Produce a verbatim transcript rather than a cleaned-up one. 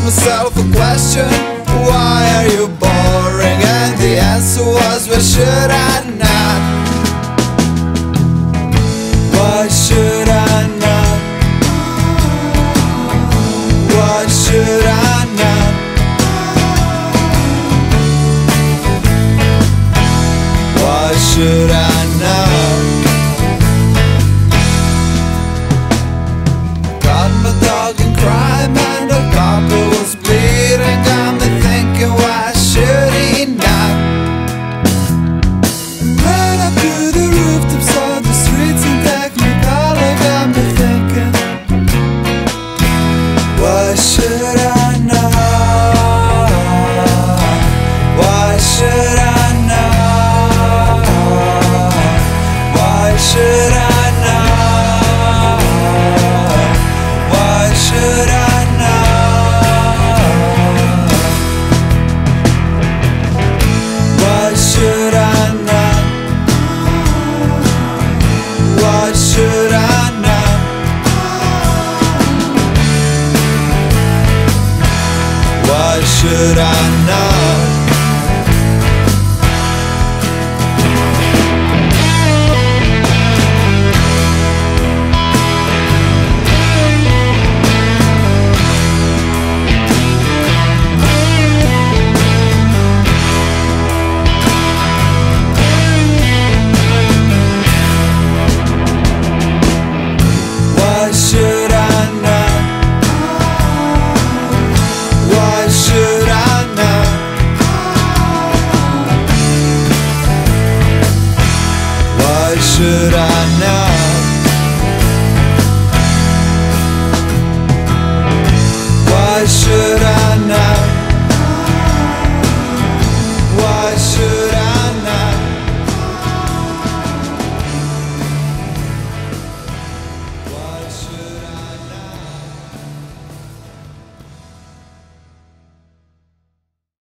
myself a question: why are you boring? And the answer was, why should I not? Why should I not? Why should I not? Why should I not? Got my dog in crime and the copper was bleeding. Got me thinking, why should he not? Right up to the rooftops on the streets in Technicolor. Got me thinking, why should I not? Why should I not? Why should I not? Why should I not? Why should I not? Why should I not? Why should I not? Why should I not? Why should I not? Why should I not?